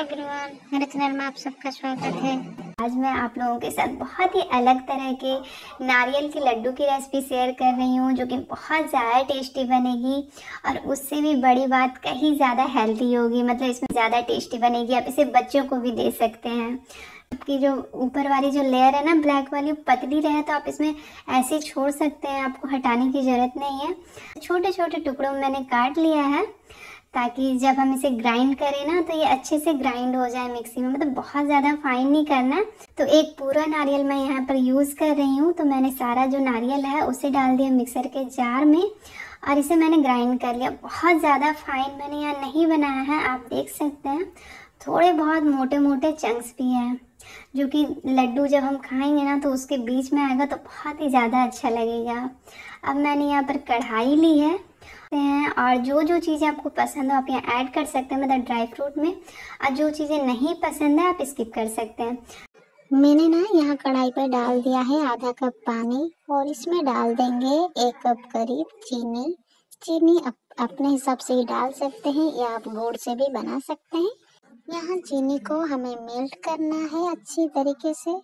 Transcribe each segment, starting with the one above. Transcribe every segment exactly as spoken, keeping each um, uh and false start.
Everyone, मेरे channel में आप सबका स्वागत है। आज मैं आप लोगों के साथ बहुत ही अलग तरह के नारियल के लड्डू की रेसिपी शेयर कर रही हूँ, जो कि बहुत ज़्यादा टेस्टी बनेगी और उससे भी बड़ी बात कहीं ज़्यादा हेल्दी होगी। मतलब इसमें ज़्यादा टेस्टी बनेगी, आप इसे बच्चों को भी दे सकते हैं। आपकी जो ऊपर वाली जो लेयर है ना ब्लैक वाली, पतली रहे तो आप इसमें ऐसे छोड़ सकते हैं, आपको हटाने की ज़रूरत नहीं है। छोटे छोटे टुकड़ों में मैंने काट लिया है ताकि जब हम इसे ग्राइंड करें ना तो ये अच्छे से ग्राइंड हो जाए मिक्सी में। मतलब बहुत ज़्यादा फाइन नहीं करना। तो एक पूरा नारियल मैं यहाँ पर यूज़ कर रही हूँ, तो मैंने सारा जो नारियल है उसे डाल दिया मिक्सर के जार में और इसे मैंने ग्राइंड कर लिया। बहुत ज़्यादा फाइन मैंने यहाँ नहीं बनाया है, आप देख सकते हैं। थोड़े बहुत मोटे मोटे चंक्स भी हैं, जो कि लड्डू जब हम खाएंगे ना तो उसके बीच में आएगा तो बहुत ही ज़्यादा अच्छा लगेगा। अब मैंने यहाँ पर कढ़ाई ली है हैं और जो जो चीज़ें आपको पसंद हो आप यहाँ ऐड कर सकते हैं, मतलब ड्राई फ्रूट में। और जो चीज़ें नहीं पसंद है आप स्किप कर सकते हैं। मैंने ना यहाँ कढ़ाई पर डाल दिया है आधा कप पानी और इसमें डाल देंगे एक कप करीब चीनी। चीनी अप, अपने हिसाब से ही डाल सकते हैं या आप गुड़ से भी बना सकते हैं। यहाँ चीनी को हमें मेल्ट करना है अच्छी तरीके से।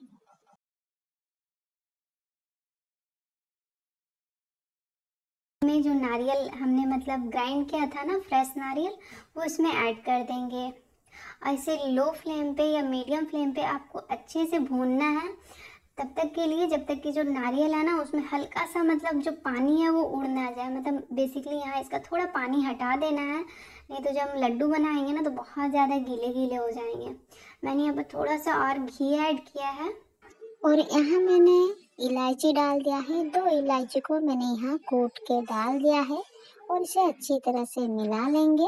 में जो नारियल हमने मतलब ग्राइंड किया था ना, फ्रेश नारियल, वो इसमें ऐड कर देंगे। ऐसे लो फ्लेम पे या मीडियम फ्लेम पे आपको अच्छे से भूनना है तब तक के लिए, जब तक कि जो नारियल है ना उसमें हल्का सा मतलब जो पानी है वो उड़ ना जाए। मतलब बेसिकली यहाँ इसका थोड़ा पानी हटा देना है, नहीं तो जब हम लड्डू बनाएंगे ना तो बहुत ज़्यादा गीले गीले हो जाएंगे। मैंने यहाँ पर थोड़ा सा और घी ऐड किया है और यहाँ मैंने इलायची डाल दिया है। दो इलायची को मैंने यहाँ कूट के डाल दिया है और इसे अच्छी तरह से मिला लेंगे।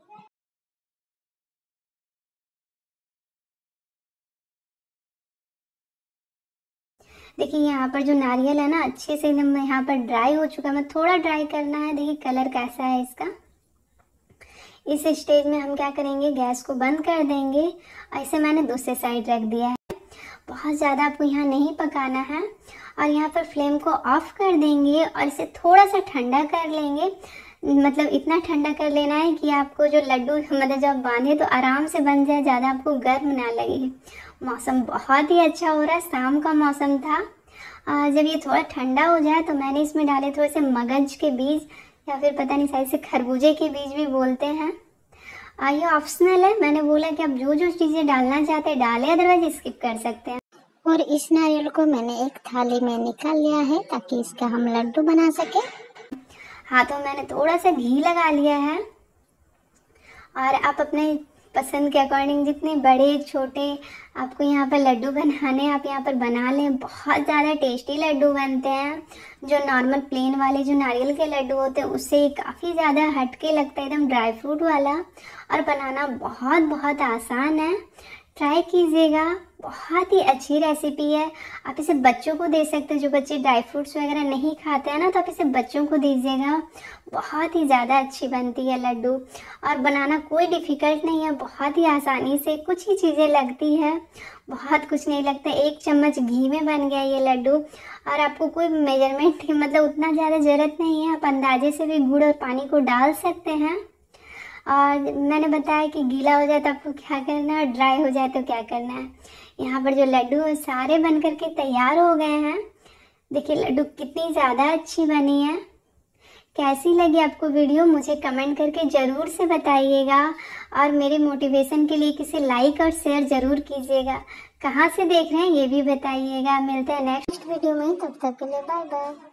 देखिए यहाँ पर जो नारियल है ना अच्छे से एकदम यहाँ पर ड्राई हो चुका है। मैं थोड़ा ड्राई करना है। देखिए कलर कैसा है इसका। इस स्टेज में हम क्या करेंगे, गैस को बंद कर देंगे। ऐसे मैंने दूसरे साइड रख दिया है। बहुत ज़्यादा आपको यहाँ नहीं पकाना है और यहाँ पर फ्लेम को ऑफ कर देंगे और इसे थोड़ा सा ठंडा कर लेंगे। मतलब इतना ठंडा कर लेना है कि आपको जो लड्डू मतलब जब बांधे तो आराम से बन जाए, ज़्यादा आपको गर्म ना लगे। मौसम बहुत ही अच्छा हो रहा है, शाम का मौसम था। जब ये थोड़ा ठंडा हो जाए तो मैंने इसमें डाले थोड़े से मगज के बीज, या फिर पता नहीं शायद से खरबूजे के बीज भी बोलते हैं। ये ऑप्शनल है, मैंने बोला कि आप जो जो चीज़ें डालना चाहते हैं डालें, अदरवाइज स्किप कर सकते हैं। और इस नारियल को मैंने एक थाली में निकाल लिया है ताकि इसका हम लड्डू बना सके। हाथों में मैंने थोड़ा सा घी लगा लिया है और आप अपने पसंद के अकॉर्डिंग जितने बड़े छोटे आपको यहाँ पर लड्डू बनाने आप यहाँ पर बना लें। बहुत ज़्यादा टेस्टी लड्डू बनते हैं। जो नॉर्मल प्लेन वाले जो नारियल के लड्डू होते हैं उससे काफ़ी ज़्यादा हटके लगता है, एकदम ड्राई फ्रूट वाला। और बनाना बहुत बहुत आसान है, ट्राई कीजिएगा। बहुत ही अच्छी रेसिपी है। आप इसे बच्चों को दे सकते हैं, जो बच्चे ड्राई फ्रूट्स वगैरह नहीं खाते हैं ना, तो आप इसे बच्चों को दीजिएगा। बहुत ही ज़्यादा अच्छी बनती है लड्डू और बनाना कोई डिफ़िकल्ट नहीं है, बहुत ही आसानी से कुछ ही चीज़ें लगती है, बहुत कुछ नहीं लगता। एक चम्मच घी में बन गया ये लड्डू और आपको कोई मेजरमेंट की मतलब उतना ज़्यादा ज़रूरत नहीं है। आप अंदाजे से भी गुड़ और पानी को डाल सकते हैं। और मैंने बताया कि गीला हो जाए तो आपको क्या करना है और ड्राई हो जाए तो क्या करना है। यहाँ पर जो लड्डू है सारे बन करके तैयार हो गए हैं। देखिए लड्डू कितनी ज़्यादा अच्छी बनी है। कैसी लगी आपको वीडियो मुझे कमेंट करके ज़रूर से बताइएगा और मेरे मोटिवेशन के लिए किसी लाइक और शेयर ज़रूर कीजिएगा। कहाँ से देख रहे हैं ये भी बताइएगा। मिलते हैं नेक्स्ट वीडियो में, तब तक के लिए बाय बाय।